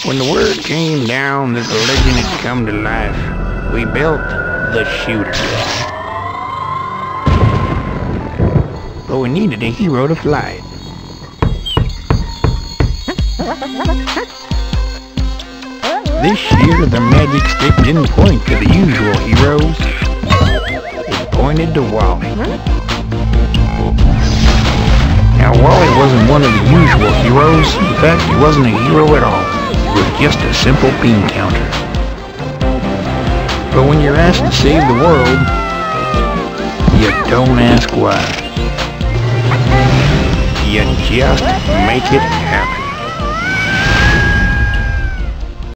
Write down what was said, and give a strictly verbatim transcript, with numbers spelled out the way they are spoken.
When the word came down that the legend had come to life, we built the shooter. But we needed a hero to fly it. This year, the magic stick didn't point to the usual heroes. It pointed to Wally. Now, Wally wasn't one of the usual heroes. In fact, he wasn't a hero at all. He was just a simple bean counter. But when you're asked to save the world, you don't ask why. You just make it happen.